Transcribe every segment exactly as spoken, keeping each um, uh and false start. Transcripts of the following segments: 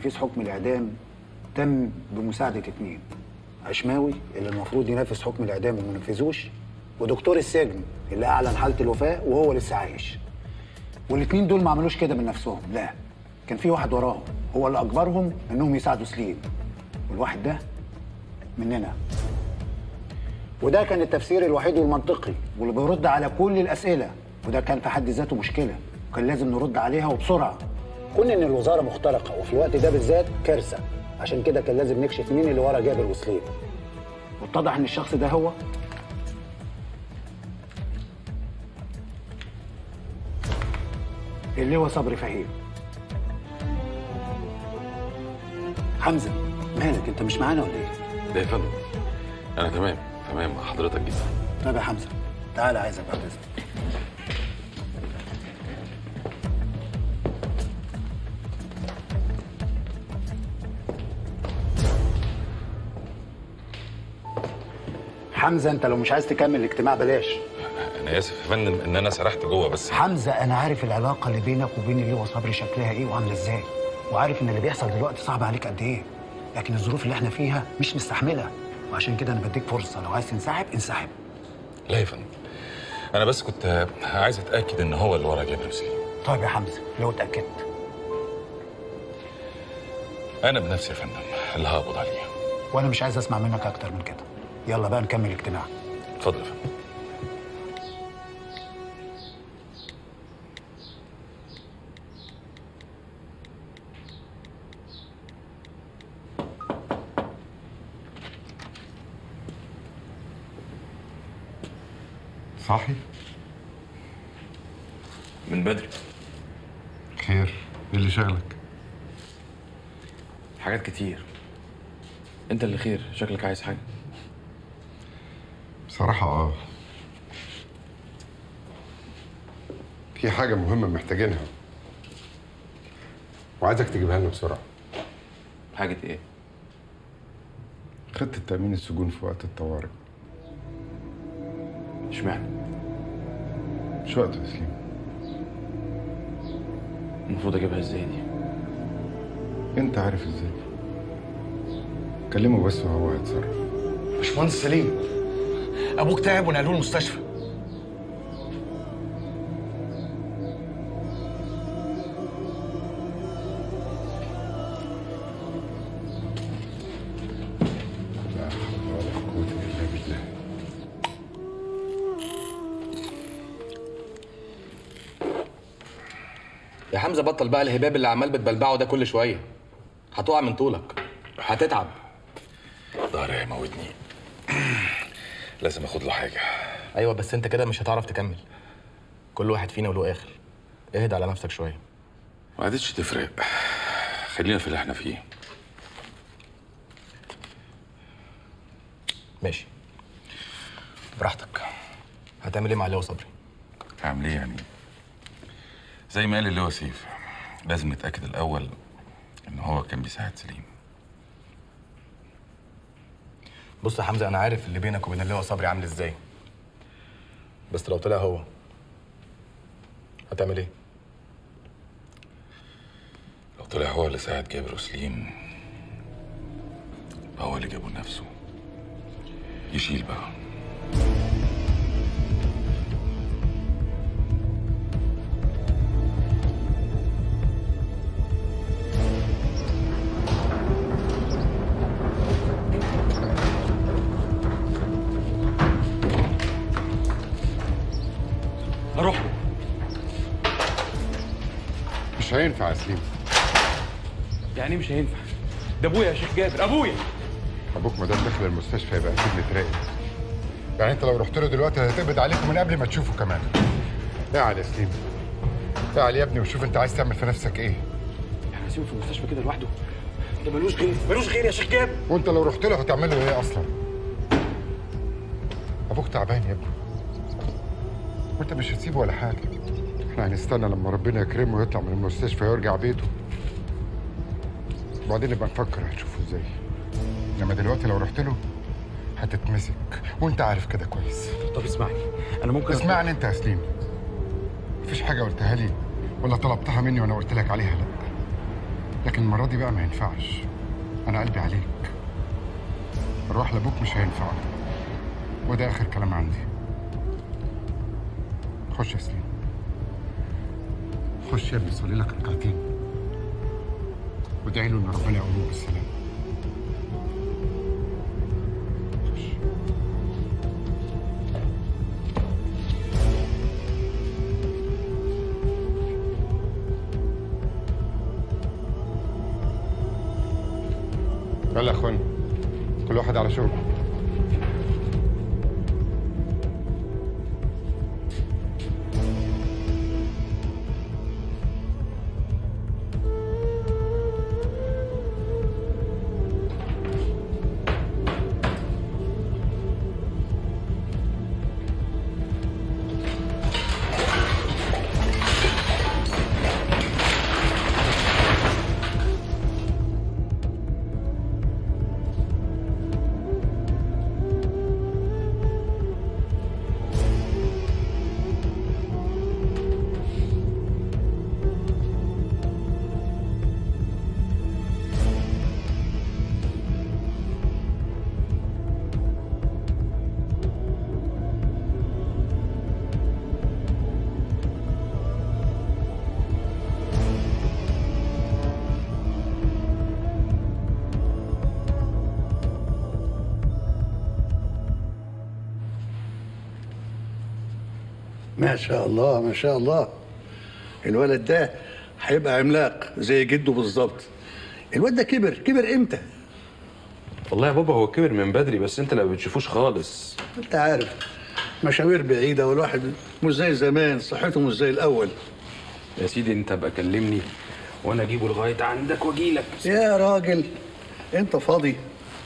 تنفيذ حكم الاعدام تم بمساعده اتنين، عشماوي اللي المفروض ينفذ حكم الاعدام وما نفذوش، ودكتور السجن اللي اعلن حاله الوفاه وهو لسه عايش. والاتنين دول ما عملوش كده من نفسهم، لا، كان في واحد وراهم هو اللي اجبرهم انهم يساعدوا سليم، والواحد ده مننا. وده كان التفسير الوحيد والمنطقي واللي بيرد على كل الاسئله، وده كان في حد ذاته مشكله وكان لازم نرد عليها وبسرعه. كون ان الوزاره مخترقه وفي الوقت ده بالذات كارثه، عشان كده كان لازم نكشف مين اللي ورا جابر وسليم. واتضح ان الشخص ده هو اللي هو صبري فهيم. حمزه مالك انت مش معانا ولا ايه؟ لا يا فندم، انا تمام تمام مع حضرتك جدا. طيب يا حمزه تعالى عايزك بعد اذنك. حمزه انت لو مش عايز تكمل الاجتماع بلاش. انا اسف يا فندم ان انا سرحت جوه بس. حمزه انا عارف العلاقه اللي بينك وبين اللي هو صبري شكلها ايه وعامله ازاي، وعارف ان اللي بيحصل دلوقتي صعب عليك قد ايه، لكن الظروف اللي احنا فيها مش مستحملها، وعشان كده انا بديك فرصه، لو عايز تنسحب انسحب. لا يا فندم، انا بس كنت عايز اتاكد ان هو اللي ورا جابر وسليم. طيب يا حمزه لو اتاكدت؟ انا بنفسي يا فندم اللي هقبض عليه. وانا مش عايز اسمع منك اكتر من كده. يلا بقى نكمل الاجتماع. اتفضل يا فندم. صاحي؟ من بدري. خير، ايه اللي شغلك؟ حاجات كتير. انت اللي خير، شكلك عايز حاجة. بصراحة اه في حاجة مهمة محتاجينها وعايزك تجيبها لنا بسرعة. حاجة ايه؟ خطة تأمين السجون في وقت الطوارئ. اشمعنى؟ مش وقت يا سليم. المفروض اجيبها ازاي دي؟ انت عارف ازاي. كلمه بس وهو هيتصرف. باشمهندس سليم، ابوك تعب ونقلوه المستشفى. لا حول ولا قوة الا بالله. يا حمزة بطل بقى الهباب اللي عمال بتبلبعه ده كل شوية. هتقع من طولك، هتتعب. ظهري هيموتني. لازم اخد له حاجة. ايوه بس انت كده مش هتعرف تكمل. كل واحد فينا وله اخر. اهدى على نفسك شوية. ما عادتش تفرق، خلينا في اللي احنا فيه. ماشي براحتك. هتعمل ايه مع اللي هو صبري؟ هعمل ايه يعني؟ زي ما قال اللي هو سيف، لازم نتأكد الأول إن هو كان بيساعد سليم. بص يا حمزة، أنا عارف اللي بينك وبين اللي هو صبري عامل إزاي. بس لو طلع هو هتعمل إيه؟ لو طلع هو اللي ساعد جابر وسليم، هو اللي جابه لنفسه. يشيل بقى. أروح له. مش هينفع يا سليم. يعني مش هينفع؟ ده أبويا يا شيخ جابر، أبويا. ابوك ما دام دخل المستشفى يبقى اكيد متراقب. يعني انت لو رحت له دلوقتي هتقبض عليكم من قبل ما تشوفه كمان. اعل يا سليم، اعل يا ابني وشوف انت عايز تعمل في نفسك ايه. يعني هسيبه في المستشفى كده لوحده؟ ده ملوش غير، ملوش غير يا شيخ جابر. وانت لو رحت له هتعمل له ايه اصلا؟ ابوك تعبان يا ابني، وانت مش هتسيبه ولا حاجه. احنا هنستنى لما ربنا يكرمه ويطلع من المستشفى ويرجع بيته، وبعدين نبقى نفكر هتشوفه ازاي. انما دلوقتي لو رحت له هتتمسك، وانت عارف كده كويس. طب اسمعني، انا ممكن اسمعني انت يا سليم. مفيش حاجه قلتها لي ولا طلبتها مني وانا قلت لك عليها لا. لكن المره دي بقى ما ينفعش. انا قلبي عليك. الروح لابوك مش هينفع، وده اخر كلام عندي. خش يا سليم، خش يا ابني صلي لك ركعتين وادعي له ان ربنا يقومه بالسلامه. خش. يلا يا اخوان، كل واحد على شغله. ما شاء الله ما شاء الله، الولد ده هيبقى عملاق زي جده بالظبط. الواد ده كبر كبر امتى؟ والله يا بابا هو كبر من بدري، بس انت اللي ما بتشوفوش خالص. انت عارف مشاوير بعيده والواحد مش زي زمان، صحته مش زي الاول. يا سيدي انت بقى كلمني وانا اجيبه لغايه عندك واجيلك. يا راجل انت فاضي؟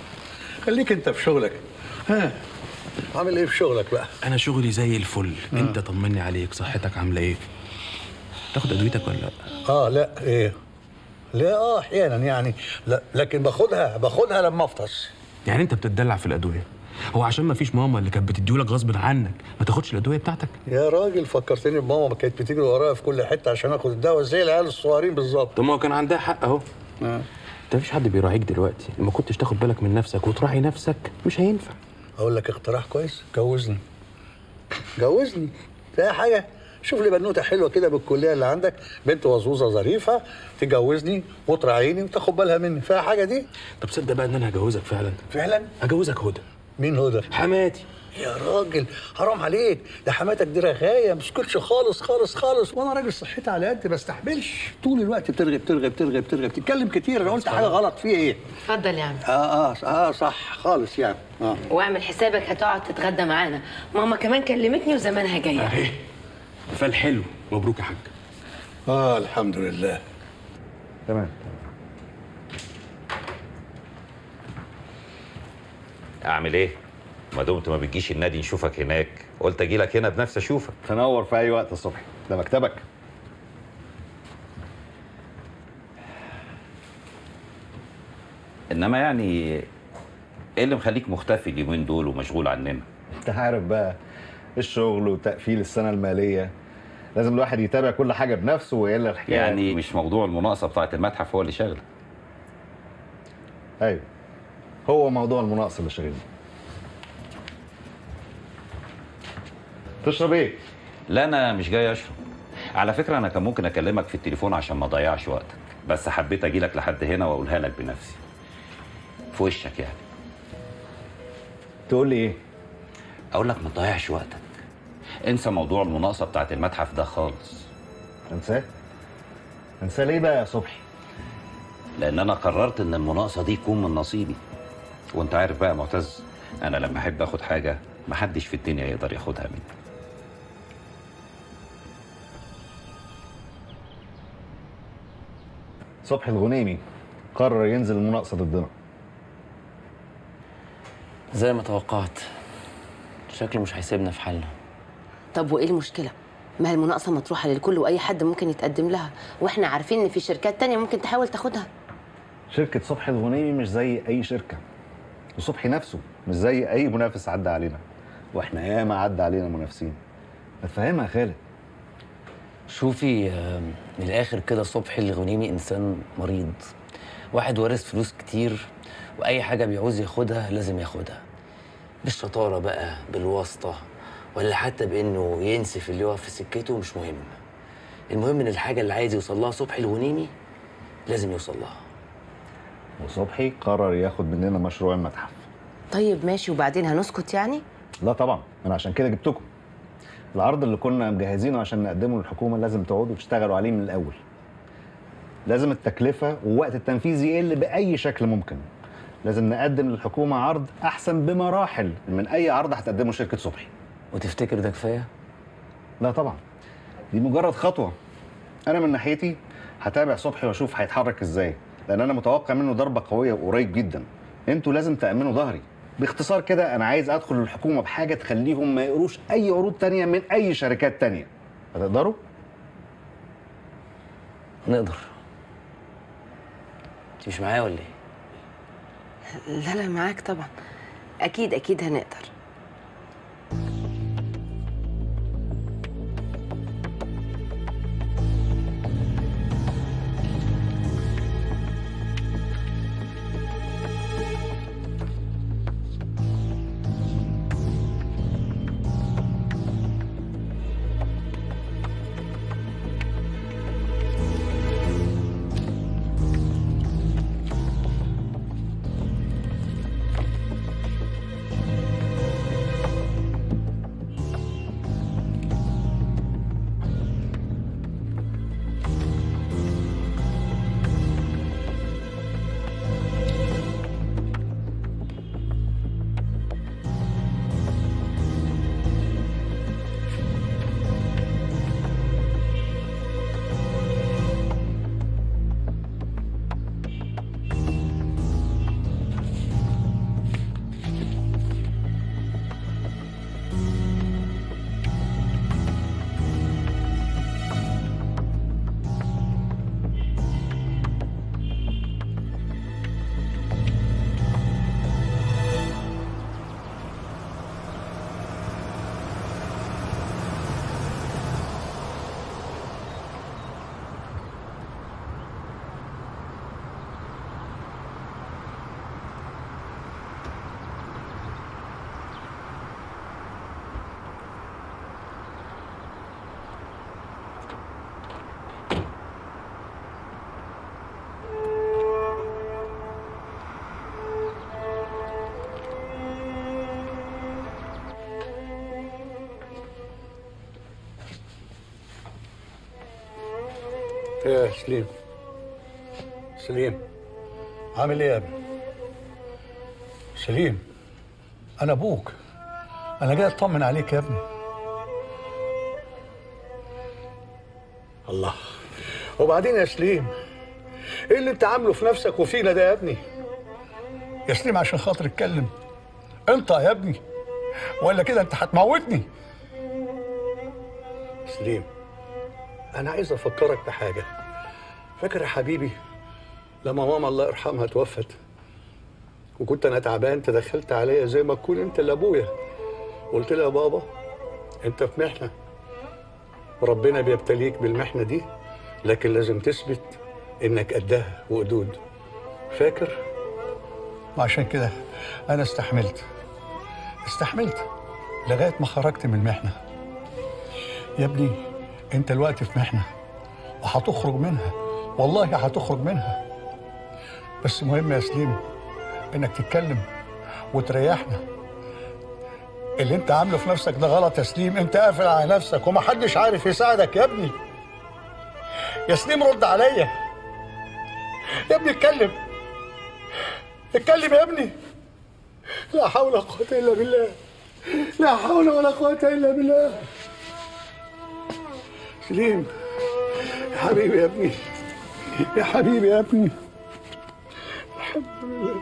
خليك انت في شغلك. ها عامل ايه في شغلك بقى؟ انا شغلي زي الفل. آه. انت طمني عليك، صحتك عامله ايه؟ تاخد ادويتك ولا لا؟ اه لا ايه؟ لا اه احيانا يعني، لا لكن باخدها باخدها لما افطس. يعني انت بتدلع في الادويه؟ هو عشان ما فيش ماما اللي كانت بتديولك غصب عنك ما تاخدش الادويه بتاعتك؟ يا راجل فكرتني بماما، ما كانت بتجري ورايا في كل حته عشان اخد الدواء زي العيال الصغيرين بالظبط. طب ما هو كان عندها حق اهو. اه انت مفيش حد بيراعيك دلوقتي، لما كنتش تاخد بالك من نفسك وتراعي نفسك مش هينفع. اقول لك اقتراح كويس، جوزني جوزني فيها حاجه. شوف لي بنوته حلوه كده بالكليه اللي عندك، بنت وظوظه ظريفه، تجوزني وتراعيني وتاخد بالها مني. فيها حاجه دي؟ طب صدق بقى ان انا هجوزك فعلا. فعلا؟ هجوزك هدى. مين هدى؟ حماتي. يا راجل حرام عليك، ده حماتك دي رغايه مسكتش خالص خالص خالص، وانا راجل صحتي على قد ما استحملش. طول الوقت بترغي بترغي بترغي بترغي بتتكلم كتير. انا قلت حاجه غلط فيه ايه؟ اتفضل يا عم. اه اه اه صح خالص يعني. اه واعمل حسابك هتقعد تتغدى معانا، ماما كمان كلمتني وزمانها جايه. اهي فالحلو. مبروك يا حاج. اه الحمد لله. تمام. اعمل ايه؟ ما دمت ما بتجيش النادي نشوفك هناك، قلت اجي لك هنا بنفسي اشوفك. تنور في اي وقت الصبح، ده مكتبك. انما يعني ايه اللي مخليك مختفي اليومين دول ومشغول عننا؟ انت عارف بقى الشغل وتقفيل السنه الماليه، لازم الواحد يتابع كل حاجه بنفسه والا الحكايه. يعني مش موضوع المناقصه بتاعه المتحف هو اللي شاغلك؟ ايوه هو موضوع المناقصه اللي شاغلني. تشرب ايه؟ لا انا مش جاي اشرب. على فكره انا كان ممكن اكلمك في التليفون عشان ما اضيعش وقتك، بس حبيت اجي لك لحد هنا واقولها لك بنفسي في وشك. يعني تقول لي ايه؟ اقول لك ما تضيعش وقتك، انسى موضوع المناقصه بتاعه المتحف ده خالص. انساه؟ انساه ليه بقى يا صبحي؟ لان انا قررت ان المناقصه دي يكون من نصيبي، وانت عارف بقى يا معتز، انا لما احب اخد حاجه محدش في الدنيا يقدر ياخدها مني. صبحي الغنيمي قرر ينزل المناقصه ضدنا. زي ما توقعت، شكله مش هيسيبنا في حالنا. طب وايه المشكله؟ ما هي المناقصه مطروحه للكل واي حد ممكن يتقدم لها، واحنا عارفين ان في شركات تانية ممكن تحاول تاخدها. شركه صبحي الغنيمي مش زي اي شركه، وصبحي نفسه مش زي اي منافس عدى علينا، واحنا ياما عدى علينا منافسين. ما تفهمها يا خالد. شوفي آه، من الاخر كده صبحي الغنيمي انسان مريض، واحد وارث فلوس كتير واي حاجه بيعوز ياخدها لازم ياخدها، بالشطاره بقى، بالواسطه، ولا حتى بانه ينسف اللي يقف في سكته، مش مهم. المهم ان الحاجه اللي عايز يوصل لها صبحي الغنيمي لازم يوصل لها. وصبحي قرر ياخد مننا مشروع المتحف. طيب ماشي، وبعدين هنسكت يعني؟ لا طبعا، انا عشان كده جبتكم. العرض اللي كنا مجهزينه عشان نقدمه للحكومه لازم تقعدوا تشتغلوا عليه من الاول. لازم التكلفه ووقت التنفيذ يقل باي شكل ممكن. لازم نقدم للحكومه عرض احسن بمراحل من اي عرض هتقدمه شركه صبحي. وتفتكر ده كفايه؟ لا طبعا، دي مجرد خطوه. انا من ناحيتي هتابع صبحي واشوف هيتحرك ازاي، لان انا متوقع منه ضربه قويه وقريب جدا. انتوا لازم تامنوا ظهري. باختصار كده انا عايز ادخل الحكومه بحاجه تخليهم ما يقروش اي عروض تانية من اي شركات تانية. هتقدروا؟ نقدر. انت مش معايا ولا ايه؟ لا لا معاك طبعا، اكيد اكيد هنقدر. يا سليم، سليم عامل ايه يا ابني؟ سليم، انا ابوك، انا جاي اطمن عليك يا ابني. الله، وبعدين يا سليم ايه اللي انت عامله في نفسك وفينا ده يا ابني؟ يا سليم عشان خاطر اتكلم انت يا ابني، ولا كده انت هتموتني. سليم انا عايز افكرك بحاجه. فاكر يا حبيبي لما ماما الله يرحمها توفت وكنت انا تعبان، تدخلت عليا زي ما تكون انت اللي ابويا، قلت لها يا بابا انت في محنه وربنا بيبتليك بالمحنه دي، لكن لازم تثبت انك قدها وقدود. فاكر؟ وعشان كده انا استحملت استحملت لغايه ما خرجت من المحنه. يا ابني انت الوقت في محنه وهتخرج منها، والله هتخرج منها، بس مهم يا سليم انك تتكلم وتريحنا. اللي انت عامله في نفسك ده غلط يا سليم، انت قافل على نفسك ومحدش عارف يساعدك يا ابني. يا سليم رد عليا يا ابني، اتكلم اتكلم يا ابني. لا حول ولا قوة الا بالله، لا حول ولا قوة الا بالله. سليم يا حبيبي يا ابني، يا حبيبي يا ابني، الحمد لله.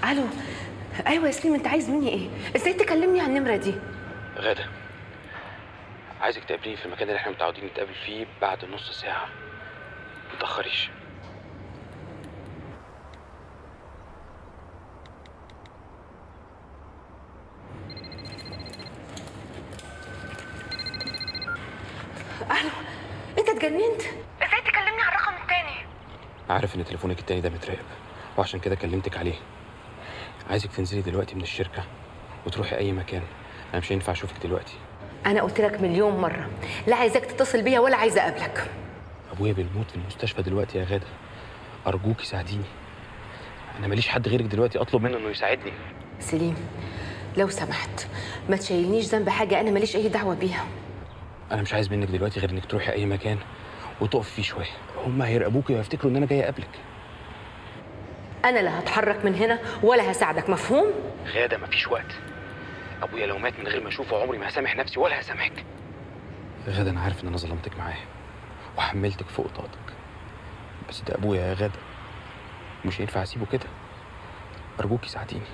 الو. ايوه يا سليم، انت عايز مني ايه؟ ازاي تكلمني على النمره دي؟ غادة، عايزك تقابليني في المكان اللي احنا متعودين نتقابل فيه بعد نص ساعة، متأخريش. الو، انت اتجننت؟ ازاي تكلمني على الرقم التاني؟ عارف ان تليفونك التاني ده متراقب، وعشان كده كلمتك عليه. عايزك تنزلي دلوقتي من الشركة وتروحي أي مكان، أنا مش هينفع أشوفك دلوقتي. انا قلت لك مليون مره لا عايزاك تتصل بيا ولا عايزه اقابلك. أبويا بيموت في المستشفى دلوقتي يا غادة، أرجوكي ساعديني. أنا ماليش حد غيرك دلوقتي أطلب منه إنه يساعدني. سليم لو سمحت ما تشيلنيش ذنب حاجه انا ماليش اي دعوه بيها. أنا مش عايز منك دلوقتي غير إنك تروحي أي مكان وتقفي فيه شوية، هم هيراقبوكي ويفتكروا إن أنا جاي أقابلك. انا لا هتحرك من هنا ولا هساعدك، مفهوم؟ غادة مفيش وقت، أبويا لو مات من غير ما أشوفه عمري ما هسامح نفسي ولا هسامحك. غادة أنا عارف إن أنا ظلمتك معاه وحملتك فوق طاقتك، بس ده أبويا يا غادة، مش هينفع أسيبه كده. أرجوكي ساعديني.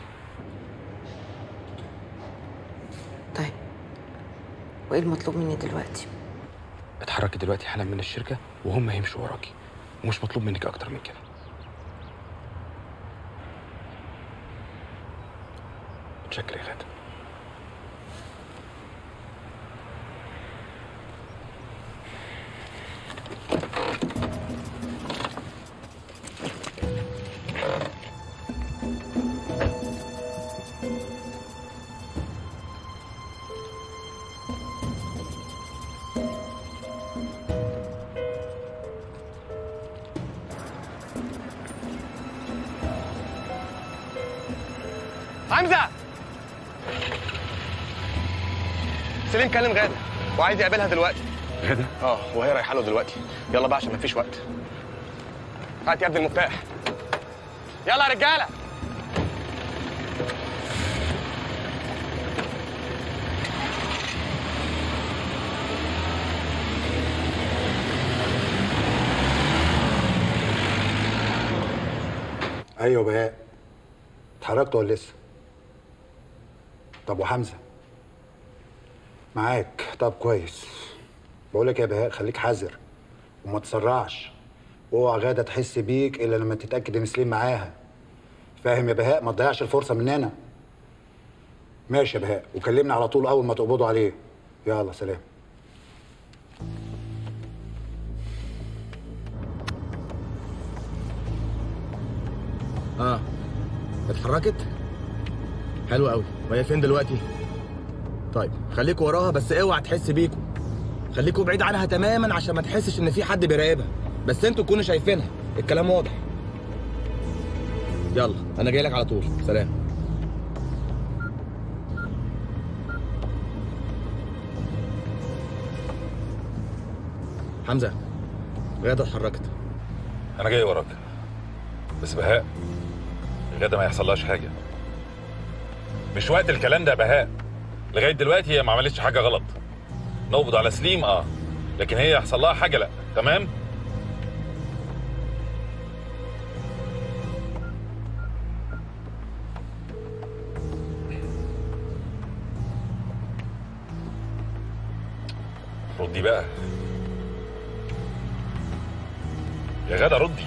طيب وايه المطلوب مني دلوقتي؟ اتحركي دلوقتي حالا من الشركة وهم هيمشوا وراكي، ومش مطلوب منك أكتر من كده. متشكر يا غادة. حمزة! سليم كلم غادة وعايز يقابلها دلوقتي. غادة؟ اه وهي رايحه له دلوقتي. يلا بقى عشان مفيش وقت. هات يا ابني المفتاح. يلا يا رجاله. ايوه بهاء، اتحركت ولا لسه؟ طب وحمزه؟ معاك. طب كويس. بقول لك يا بهاء خليك حذر وما تسرعش، واوعى غاده تحس بيك الا لما تتاكد ان سليم معاها. فاهم يا بهاء؟ ما تضيعش الفرصه مننا. ماشي يا بهاء، وكلمني على طول اول ما تقبضوا عليه. يلا سلام. اه اتحركت؟ حلو قوي. وهي فين دلوقتي؟ طيب خليكوا وراها بس اوعى تحس بيكوا. خليكوا بعيد عنها تماما عشان ما تحسش ان في حد بيراقبها، بس انتوا تكونوا شايفينها. الكلام واضح. يلا انا جاي لك على طول. سلام. حمزه غاده اتحركت. انا جاي وراك، بس بهاء غاده ما يحصلهاش حاجه. مش وقت الكلام ده يا بهاء. لغايه دلوقتي هي ما عملتش حاجه غلط. نقبض على سليم اه، لكن هي يحصل لها حاجه لا. تمام؟ ردي بقى يا غاده، ردي.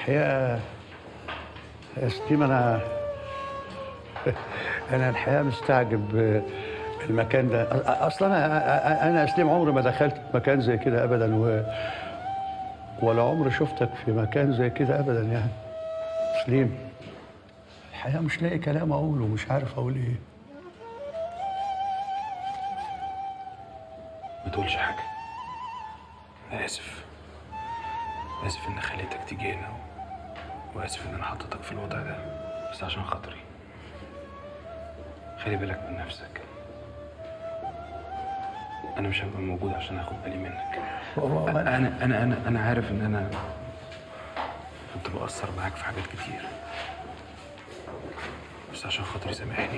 الحقيقه يا سليم انا انا الحقيقه مستعجب المكان ده. اصلا انا انا يا سليم عمري ما دخلت مكان زي كده ابدا، و ولا عمري شفتك في مكان زي كده ابدا يعني. سليم الحقيقه مش لاقي كلام اقوله، مش عارف اقول ايه. ما تقولش حاجه. انا اسف اسف ان خليتك تيجي هنا، واسف ان انا حطيتك في الوضع ده، بس عشان خاطري خلي بالك من نفسك. انا مش هبقى موجود عشان اخد بالي منك. انا انا انا انا عارف ان انا كنت بقصر معاك في حاجات كتير، بس عشان خاطري سامحني،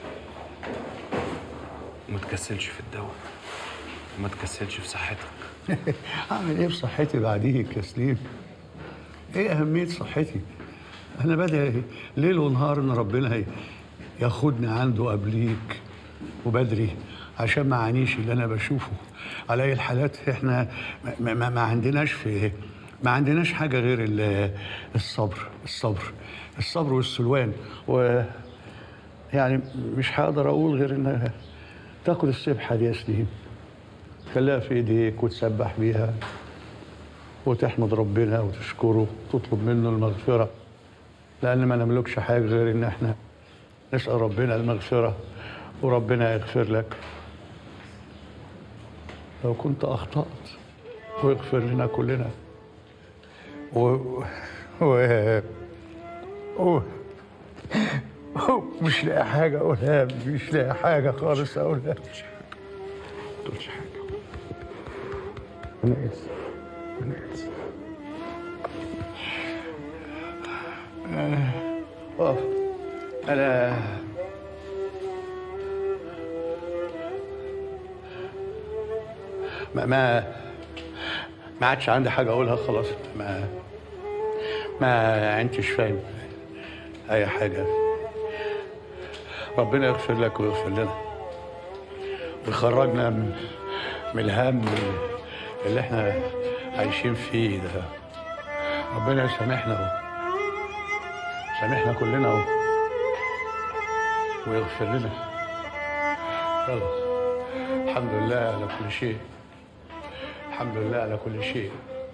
وما تكسلش في الدواء، وما تكسلش في صحتك. اعمل ايه بصحتي بعديك يا سليم؟ ايه اهميه صحتي؟ انا بدعي ليل ونهار ان ربنا ياخدني عنده قبليك وبدري، عشان ما اعانيش اللي انا بشوفه. على اي الحالات احنا ما, ما, ما عندناش في ما عندناش حاجه غير الصبر الصبر الصبر والسلوان. و يعني مش هقدر اقول غير انها تاخد السبحه دي يا سليم، خليها في ايديك وتسبح بيها وتحمد ربنا وتشكره وتطلب منه المغفره، لان ما نملكش حاجه غير ان احنا نسال ربنا المغفره وربنا يغفر لك لو كنت اخطات، ويغفر لنا كلنا. و و و مش لاقي حاجه اقولها، مش لاقي حاجه خالص اقولها. ما تقولش حاجه. انا اسف انا اسف. آه. انا ما ما ما عادش عندي حاجه اقولها خلاص. ما ما انتش فاهم اي حاجه. ربنا يغفر لك ويغفر لنا ويخرجنا من من الهم اللي احنا عايشين فيه ده. ربنا يسامحنا سامحنا كلنا ويغفر لنا. يلا الحمد لله على كل شيء، الحمد لله على كل شيء.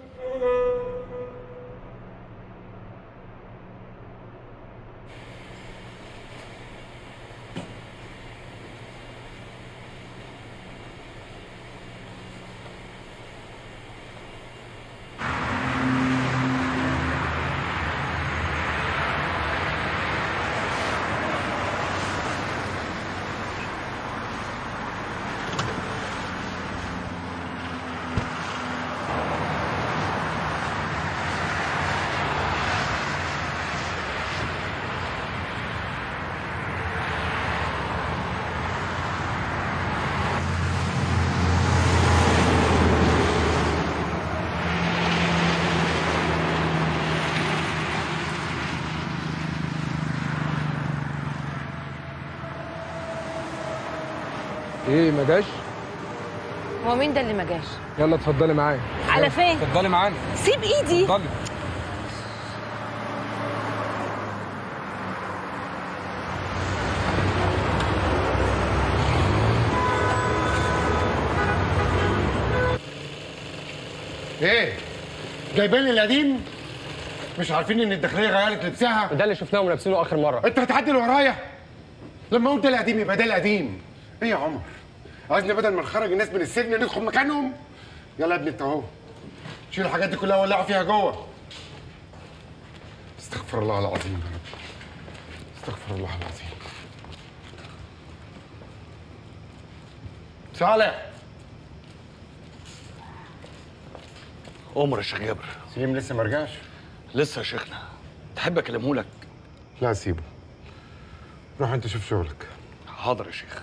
ايه ما جاش؟ هو مين ده اللي ما جاش؟ يلا اتفضلي معايا. على فين؟ اتفضلي معانا. سيب ايدي. اتفضلي. ايه؟ جايبين لي القديم؟ مش عارفين ان الداخليه غيرت لبسها؟ ده اللي شفناه ولابسينه اخر مره. انت هتعدل ورايا؟ لما قلت القديم يبقى ده القديم. ايه يا عمر؟ عايزني بدل ما نخرج الناس من السجن ندخل مكانهم؟ يلا يا ابني انت اهو. شيل الحاجات دي كلها ولعوا فيها جوه. استغفر الله العظيم يا رب. استغفر الله العظيم. صالح. عمر يا شيخ جابر. سليم لسه ما رجعش؟ لسه يا شيخنا. تحب اكلمه لك؟ لا سيبه. روح انت شوف شغلك. حاضر يا شيخ.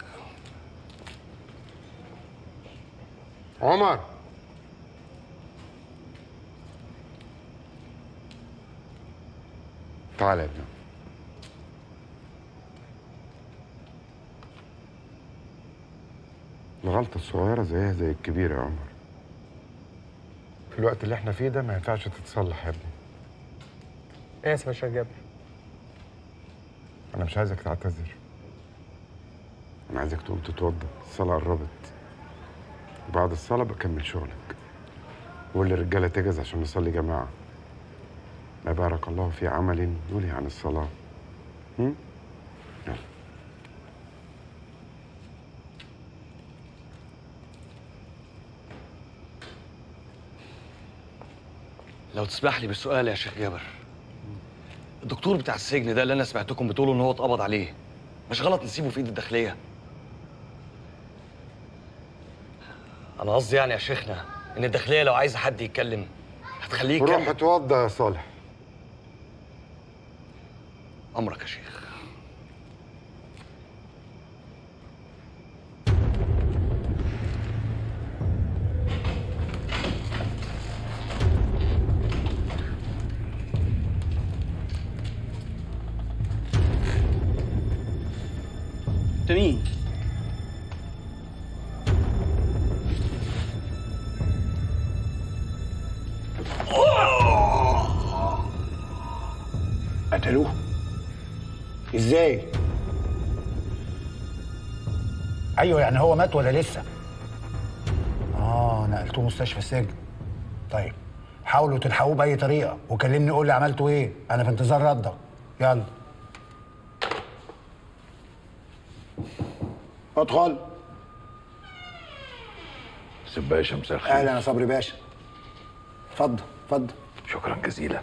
عمر. تعال يا ابني. الغلطة الصغيرة زيها زي الكبيرة يا عمر. في الوقت اللي احنا فيه ده ما ينفعش تتصلح يا ابني. اسف يا شيخ جابر. انا مش عايزك تعتذر، انا عايزك تقوم تتوضى، الصلاه قربت، وبعد الصلاه بكمل شغلك. وقول للرجاله تجهز عشان نصلي جماعه. ما بارك الله في عمل يلهي عن الصلاه. هم؟ يلا. لو تسمح لي بالسؤال يا شيخ جابر، الدكتور بتاع السجن ده اللي انا سمعتكم بتقولوا ان هو اتقبض عليه، مش غلط نسيبه في ايد الداخليه؟ انا قصدي يعني يا شيخنا ان الداخليه لو عايزه حد يتكلم هتخليه يتكلم. روح اتوضى يا صالح. امرك يا شيخ. انت مين؟ قتلوه؟ ازاي؟ ايوه يعني هو مات ولا لسه؟ اه نقلتوه مستشفى السجن. طيب حاولوا تلحقوه باي طريقه وكلمني قول لي عملتوا ايه، انا في انتظار ردك. يلا ادخل. سيب باشا، مساء الخير. اهلا يا صبري باشا. اتفضل اتفضل. شكرا جزيلا.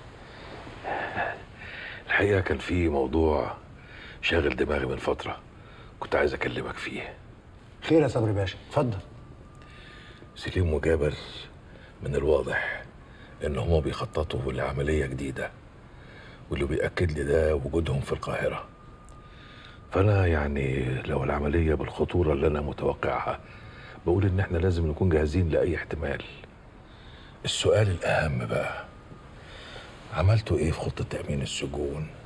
الحقيقه كان في موضوع شاغل دماغي من فتره، كنت عايز اكلمك فيه. خير يا صبري باشا، اتفضل. سليم وجابر من الواضح ان هما بيخططوا لعمليه جديده، واللي بيأكد لي ده وجودهم في القاهره. فانا يعني لو العمليه بالخطوره اللي انا متوقعها، بقول ان احنا لازم نكون جاهزين لاي احتمال. السؤال الاهم بقى، عملتوا ايه في خطه تامين السجون؟